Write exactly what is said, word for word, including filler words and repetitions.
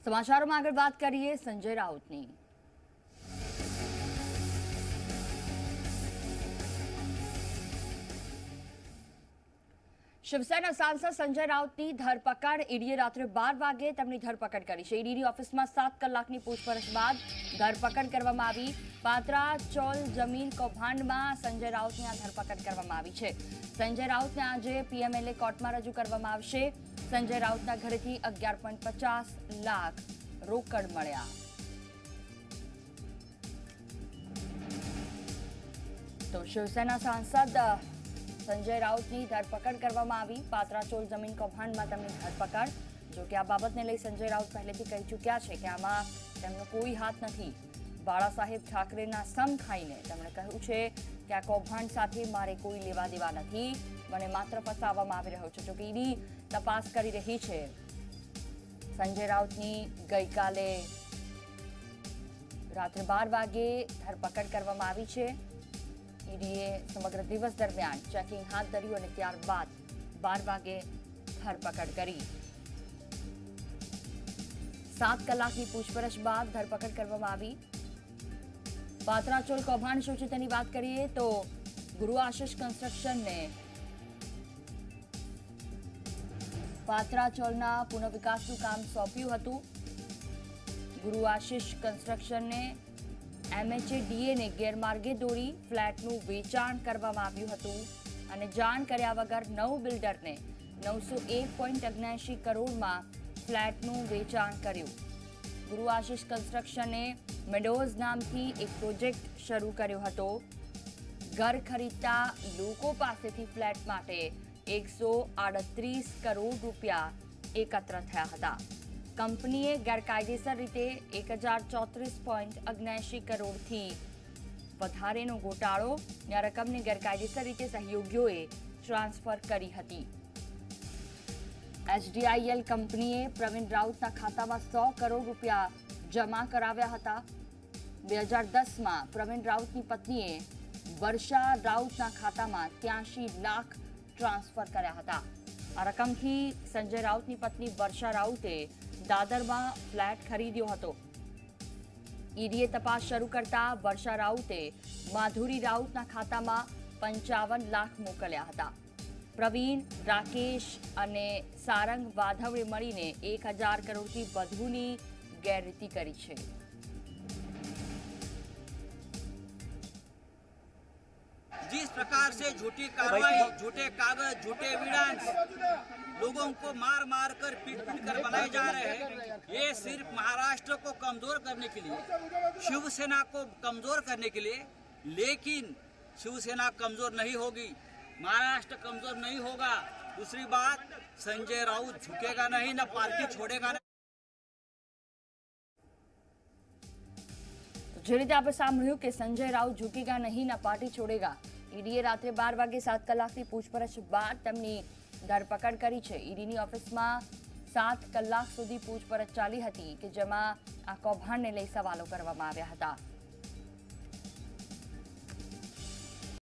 સમાચારોમાં આગળ વાત કરીએ સંજય રાઉતની। શિવસેના સાંસદ સંજય રાઉતની ધરપકડ ઈડીએ રાત્રે બાર વાગે તેમની ધરપકડ કરી છે। ઈડીની ઓફિસમાં સાત કલાકની પૂછપરછ બાદ ધરપકડ કરવામાં આવી। પાત્રા ચોલ જમીન કૌભાંડમાં સંજય રાઉતની આ ધરપકડ કરવામાં આવી છે। સંજય રાઉતને આજે પીએમએલએ કોર્ટમાં રજૂ કરવામાં આવશે। સંજય રાઉતના ઘરેથી અગિયાર પોઈન્ટ પચાસ લાખ રોકડ મળ્યા। તો શિવસેના સાંસદ संजय राउत की धरपकड़ करवामां आवी। पात्रा चोल जमीन कौभांड में तमनी धरपकड़। जो कि आ बाबत ने लई संजय राउत पहले थी कही चूक्या छे कि आमां तेमनो कोई हाथ नथी। बाळा साहेब ठाकरेना सम खाईने તેમણે કહ્યું છે કે આ કૌભાંડ સાથે મારે કોઈ લેવા દેવા નથી, મને માત્ર ફસાવવામાં આવી રહ્યો છે। જો કે ઈડી તપાસ કરી રહી છે। સંજય રાઉતની ગઈકાલે રાત્રે બાર વાગે ધરપકડ કરવામાં આવી છે। ईडीए समग्र दिवस दरमियान चेकिंग हाथ धर्યું અને ત્યારબાદ બાર વાગે ધરપકડ કરી। સાત કલાકની પૂછપરછ બાદ ધરપકડ કરવામાં આવી। પાત્રા ચોલ કૌભાંડ શું છે તેની વાત કરીએ તો ગુરુ આશીષ કન્સ્ટ્રક્શનને પાત્રા ચોલના પુનઃવિકાસનું કામ સોંપ્યું હતું। ગુરુ આશીષ કન્સ્ટ્રક્શનને एमएचएडीए ने गैरमार्गे दौरी फ्लेटનું વેચાણ કરવામાં આવ્યું હતું અને જાણ કર્યા વગર નવ બિલ્ડરને નવસો એક પોઈન્ટ અગ્યાસી કરોડમાં ફ્લેટનું વેચાણ કર્યું। ગુરુ આશીષ કન્સ્ટ્રક્શને મેડોઝ નામથી એક પ્રોજેક્ટ શરૂ કર્યો હતો। ઘર ખરીદતા લોકો પાસેથી ફ્લેટ માટે એકસો આડત્રીસ કરોડ રૂપિયા એકત્ર થયા હતા। कंपनीए गैरकायदेसर रीते एक हजार चौतरीस पॉइंट अग्यासी करोड़ थी वधारेनो घोटाळो ने आ रकम ने गैरकायदेसर रीते सहयोगीओए ट्रांसफर करी हती। एचडीआईएल कंपनीए प्रवीण राउतना खातामां सौ करोड़ रूपिया जमा कराव्या हता। बे हजार दस में प्रवीण राउतनी पत्नीए वर्षा राउतना खातामां त्यासी लाख ट्रांसफर कर्या हता। आ रकमथी संजय राउतनी पत्नी वर्षा राउते दादर में फ्लेट खरीद्यो हतो। ईडीए तपास शुरू करता वर्षा राउते माधुरी राउतना खाता में पंचावन लाख मोकल्या हता। प्रवीण राकेश अने सारंग वाधवे मळीने एक हजार करोड़ थी वधुनी गैररीति करी छे। जिस प्रकार से झूठी कार्रवाई, झूठे कागज, झूठे एविडेंस लोगों को मार मार कर पीट पीट कर बनाए जा रहे हैं, ये सिर्फ महाराष्ट्र को कमजोर करने के लिए, शिवसेना को कमजोर करने के लिए। लेकिन शिवसेना कमजोर नहीं होगी, महाराष्ट्र कमजोर नहीं होगा। दूसरी बात, संजय राउत झुकेगा नहीं, न पार्टी छोड़ेगा नहीं। જે રીતે આપણે સાંભળ્યું કે સંજય રાઉત ઝૂકેગા નહીં ના પાર્ટી છોડેગા। ઈડીએ રાત્રે બાર વાગે સાત કલાકની પૂછપરછ બાદ તેમની ધરપકડ કરી છે। ઈડીની ઓફિસમાં સાત કલાક સુધી પૂછપરછ ચાલી હતી કે જેમાં આ કૌભાંડને લઈ સવાલો કરવામાં આવ્યા હતા।